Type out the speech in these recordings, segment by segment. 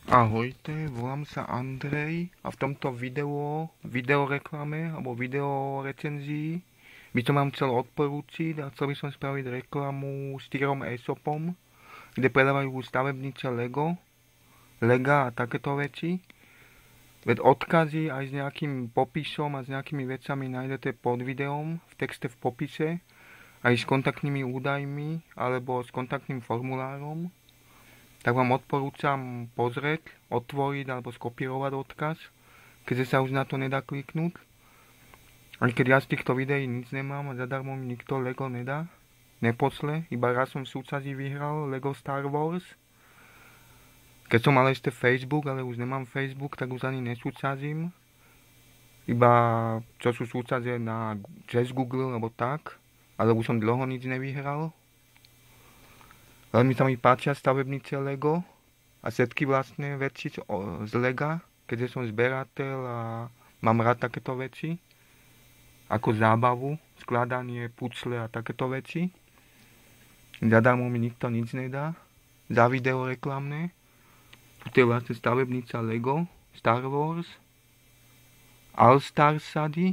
Ahojte, volám sa Andrej a v tomto videoreklame alebo videorecenzii by som vám chcel odporúčiť a chcel by som spraviť reklamu s 4 e-shopom, kde predávajú stavebnice Lega a takéto veci. Veď odkazy aj s nejakým popisom a s nejakými vecami nájdete pod videom, v texte v popise, aj s kontaktnými údajmi alebo s kontaktným formulárom. Tak vám odporúčam pozrieť, otvoriť alebo skopírovať odkaz, keďže sa už na to nedá kliknúť. Aj keď ja z týchto videí nic nemám a zadarmo mi nikto Lego nedá, nepošle, iba raz som v súťaži vyhral Lego Star Wars. Keď som mal ešte Facebook, ale už nemám Facebook, tak už ani nesúťažím. Iba čo sú súťaže cez Google alebo tak, ale už som dlho nič nevyhral. Veľmi sa mi páčia stavebnice Lego a všetky vlastné veci z Lega, keďže som zberateľ a mám rád takéto veci, ako zábavu, skladanie, pucle a takéto veci. Zadarmo mi nikto nič nedá. Za video reklamné. Tu je vlastne stavebnica Lego, Star Wars, All Star sady.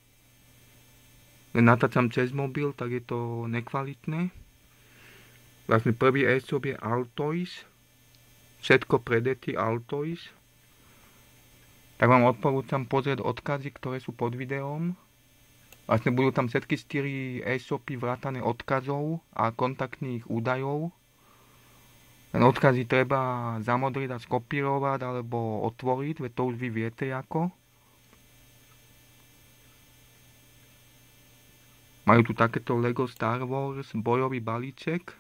Len natáčam cez mobil, tak je to nekvalitné. Vlastne prvý e-shop je Altoys. Všetko pre deti Altoys. Tak vám odporúčam pozrieť odkazy, ktoré sú pod videom. Vlastne budú tam všetky 4 e-shopy vrátane odkazov a kontaktných údajov. Len odkazy treba zamodriť a skopírovať alebo otvoriť, veď to už vy viete ako. Majú tu takéto Lego Star Wars bojový balíček.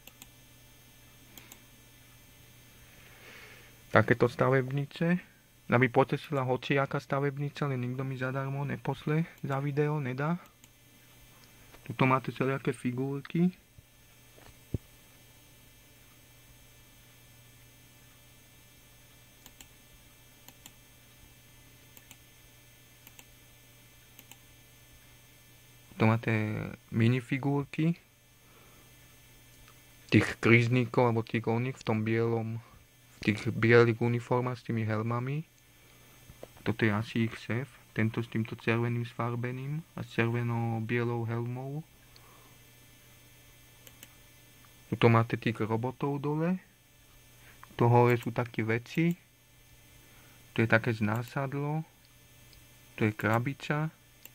Takéto stavebnice. Aby potešila hociaká stavebnica, len nikto mi zadarmo neposle za video, nedá. Tuto máte všelijaké figurky. Tu máte minifigurky. Tých krížníkov alebo tých oných v tom bielom, v tých bielých uniformách s tými helmami. Toto je asi ich šéf, tento s týmto červeným sfarbeným a s červeno-bielou helmou. Tuto máte tých robotov dole. Tu hore sú také veci. Tu je také znásadlo. Tu je krabiča.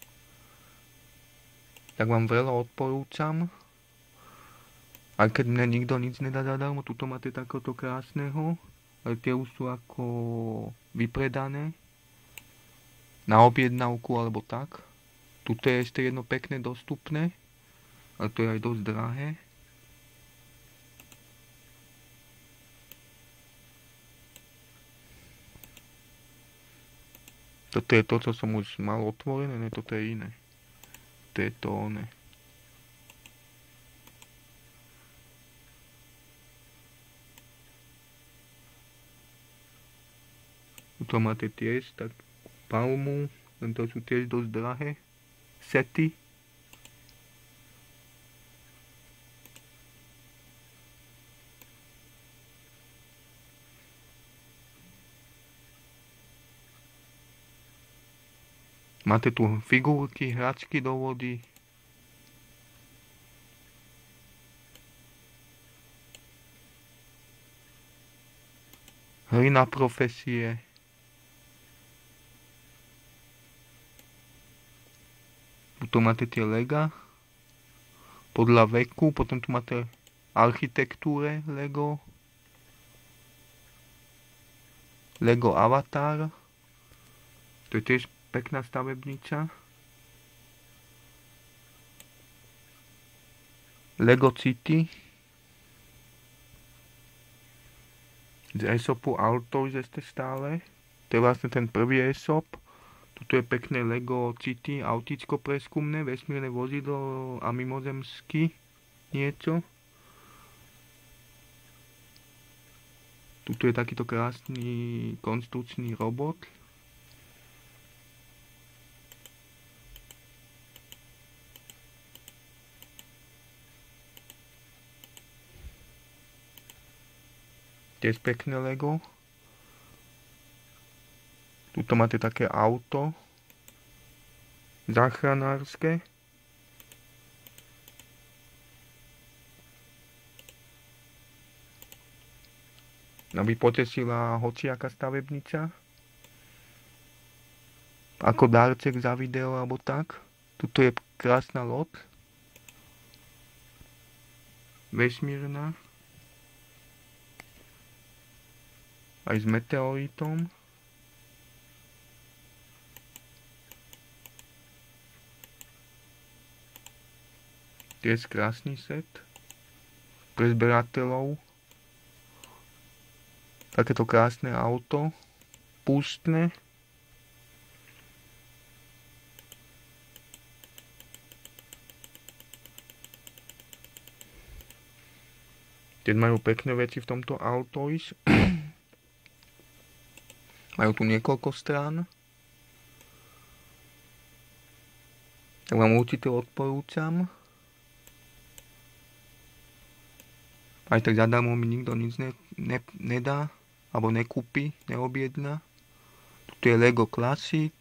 Tak vám veľa odporúčam. Aj keď mne nikto nič nedá zadarmo, tuto máte takéto krásneho. Ale tie už sú ako vypredané. Na objednávku alebo tak. Tuto je ešte jedno pekné dostupné. Ale to je aj dosť drahé. Toto je to, čo som už mal otvorené, ne, toto je iné. To je to oné. Tuto máte tiež tak palmu, len to sú tiež dosť drahé sety. Máte tu figurky, hračky do vody. Hry na profesie. Tu máte tie Lega. Podľa veku. Potom tu máte architektúre Lego. Lego Avatar. To je tiež pekná stavebnica. Lego City. Z e-shopu Altoys ešte stále. To je vlastne ten prvý e-shop. Tuto je pekné Lego City, autíčko preskumné, vesmírne vozidlo a mimozemský niečo. Tuto je takýto krásny konštrukčný robot. Tiež pekné Lego. Tuto máte také auto záchranárske. Aby potešila hociaká stavebnica. Ako darček za video alebo tak. Tuto je krásna loď. Vesmírna. Aj s meteoritom. Tiež krásny set. Pre zberateľov. Takéto krásne auto. Púštne. Tiež majú pekné veci v tomto Altois. Majú tu niekoľko strán. Tak vám určite odporúčam. Aj tak zadarmo mi nikto nič nedá, alebo nekúpi, neobjedná. Tu je Lego Classic.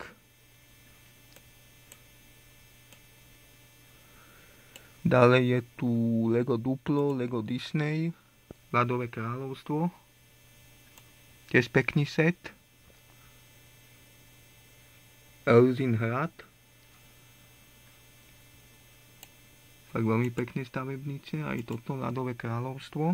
Ďalej je tu Lego Duplo, Lego Disney, Ľadové kráľovstvo. Tiež pekný set. Elzin hrad. Tak veľmi pekné stavebnice, aj toto ľadové kráľovstvo.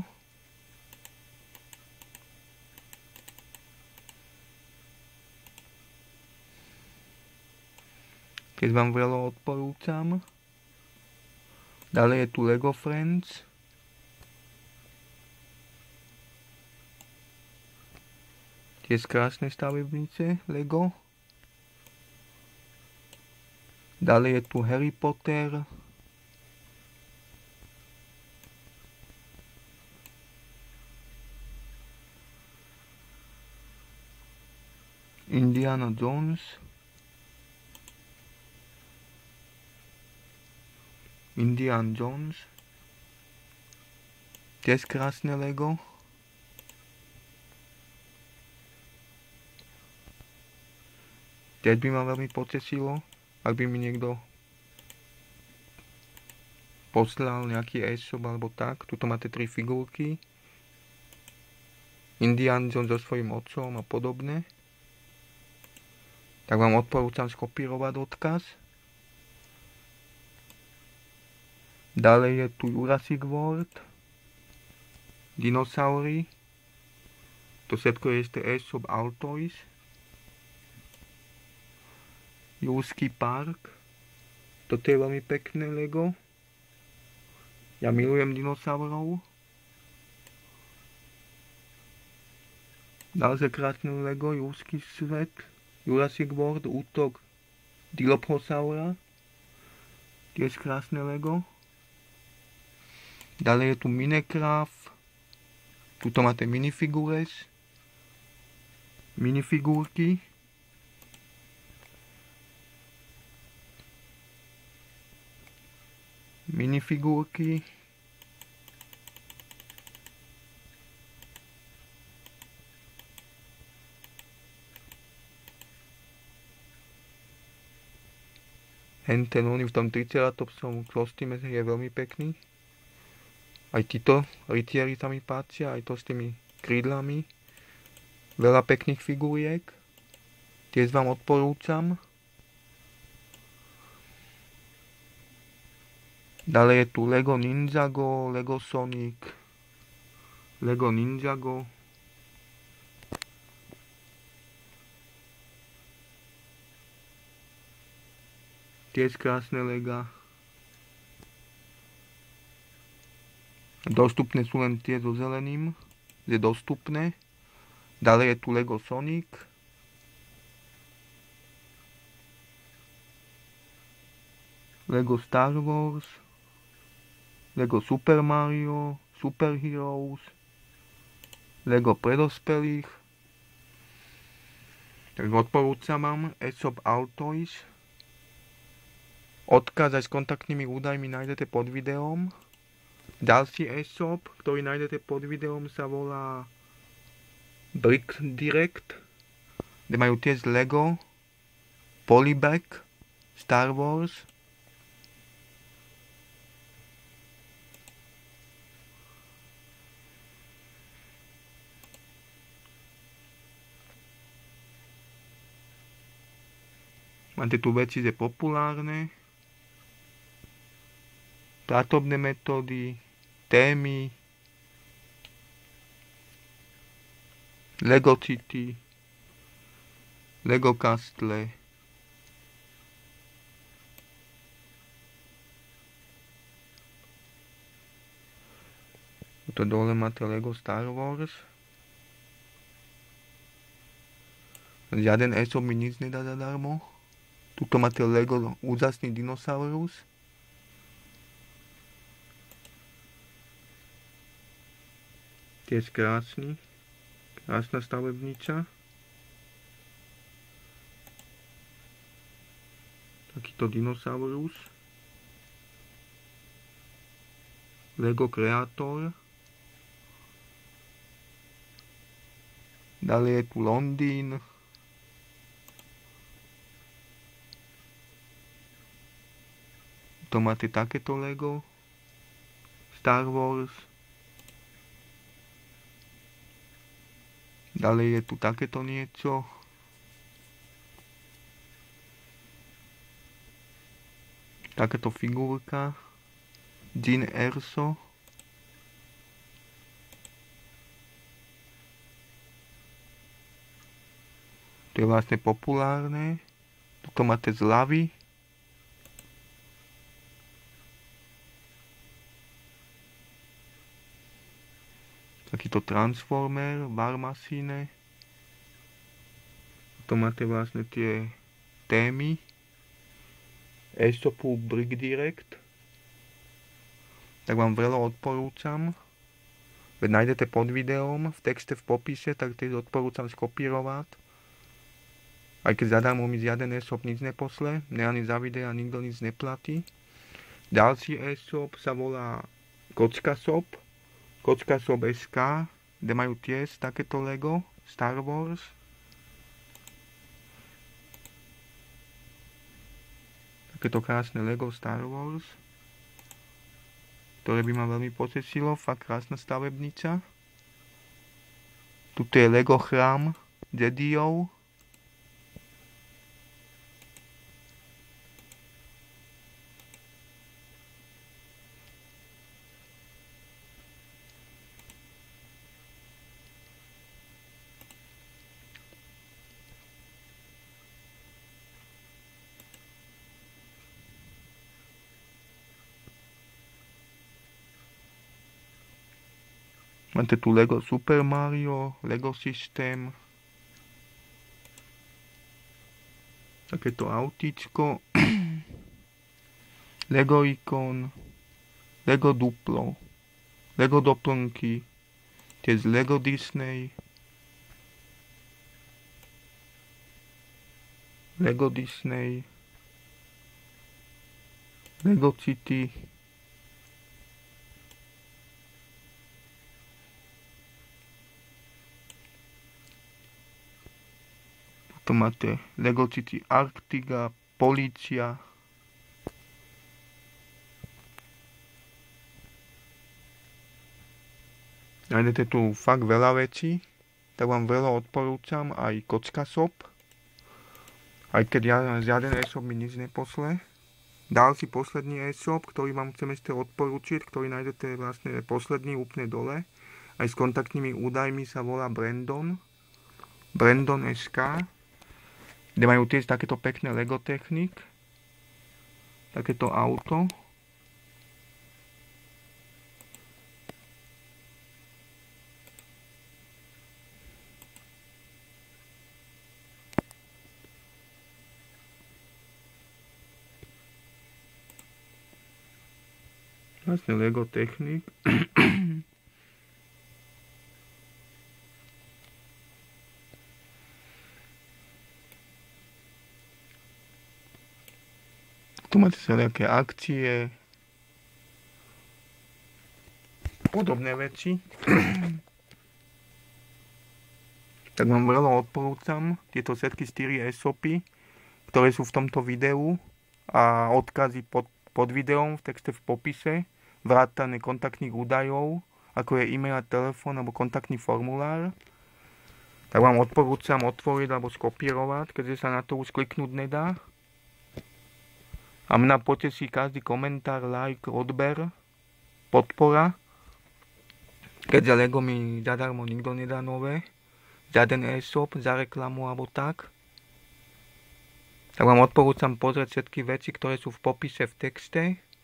Keď vám veľa odporúčam. Ďalej je tu Lego Friends. Tiež krásne stavebnice Lego. Ďalej je tu Harry Potter. Indiana Jones. Indiana Jones. Tiež krásne Lego. Tiež by ma veľmi potešilo, ak by mi niekto poslal nejaký e-shop alebo tak. Tuto máte 3 figurky. Indiana Jones so svojím otcom a podobne. Tak vám odporúčam skopírovať odkaz. Ďalej je tu Jurassic World. Dinosaury. To všetko je ešte e-shop Altois. Jurský park. Toto je veľmi pekné Lego. Ja milujem dinosaurov. Ďalšie krásne Lego, Jurský svet. Jurassic World, útok Dilophosaura. Tiež krásne Lego. Ďalej je tu Minecraft. Tuto máte minifigures. Minifigurky. Minifigurky. Ten v tom Triceratopsovom kostýme je veľmi pekný. Aj títo rytieri sa mi páčia, aj to s tými krídlami. Veľa pekných figuriek. Tiež vám odporúčam. Ďalej je tu Lego Ninjago, Lego Sonic, Lego Ninjago. Tiež krásne Lega. Dostupné sú len tie so zeleným. Je dostupné. Ďalej je tu Lego Sonic. Lego Star Wars. Lego Super Mario. Super Heroes. Lego pre dospelých. Tak odporúčam vám e-shop Altois. Odkaz aj s kontaktnými údajmi nájdete pod videom. Ďalší e-shop, ktorý nájdete pod videom, sa volá Brick Direct. kde majú tiež Lego, Polybag, Star Wars. Máte tu veci, že populárne, platobné metódy, témy, Lego City, Lego Castle. Tu dole máte Lego Star Wars. Žiaden e-shop mi nic nedá zadarmo. Tuto máte Lego úžasný dinosaurus. Tiež krásny. Krásna stavebnica. Takýto dinosaurus. Lego Creator. Ďalej je tu Londýn. To máte takéto Lego. Star Wars. Ďalej je tu takéto niečo. Takéto figurka. Jyn Erso. To je vlastne populárne. Tu máte zľavy. Takýto Transformer, War Machine. Tu máte vlastne tie témy. e-shopu Brick Direct. Tak vám veľa odporúčam. Veď nájdete pod videom, v texte, v popise, tak tiež odporúčam skopírovať. Aj keď zadarmo mi žiaden e-shop nic neposle, mne ani za videa nikto nic neplatí. Ďalší e-shop sa volá Kockashop. Kockashop.sk, kde majú tiež takéto Lego Star Wars. Takéto krásne Lego Star Wars, ktoré by ma veľmi potešilo, fakt krásna stavebnica. Tuto je Lego chrám Jediov. Máte tu Lego Super Mario, Lego System. Takéto autíčko. Lego ikon. Lego Duplo. Lego doplnky. Tiež Lego Disney. Lego Disney. Lego City. Tu máte Lego City Arktika, Polícia. Nájdete tu fakt veľa vecí, tak vám veľa odporúčam, aj Kockashop. Aj keď žiaden e-shop mi nič neposle. Ďalší posledný e-shop, ktorý vám chcem ešte odporúčiť, ktorý nájdete vlastne posledný úplne dole, aj s kontaktnými údajmi, sa volá Brandon. Brandon.sk, kde majú tiež takéto pekné Lego Technik, takéto auto. Vlastne Lego Technik. Tu máte všelijaké akcie, podobné veci. Tak vám veľmi odporúčam tieto všetky 4 e-shopy, ktoré sú v tomto videu a odkazy pod videom v texte v popise, vrátane kontaktných údajov, ako je e-mail a telefón alebo kontaktný formulár. Tak vám odporúčam otvoriť alebo skopírovať, keďže sa na to už kliknúť nedá. A mňa poteší každý komentár, like, odber, podpora. Keďže Lego mi zadarmo nikto nedá nové, žiaden e-shop, za reklamu alebo tak. Tak vám odporúčam pozrieť všetky veci, ktoré sú v popise v texte.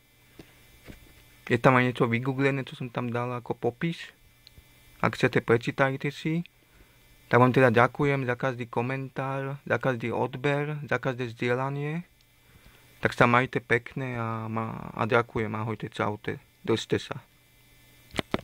Je tam aj niečo vygooglené, čo som tam dal ako popis. Ak chcete, prečítajte si. Tak vám teda ďakujem za každý komentár, za každý odber, za každé zdieľanie. Tak sa majte pekne a ďakujem, ahojte, čaute, držte sa.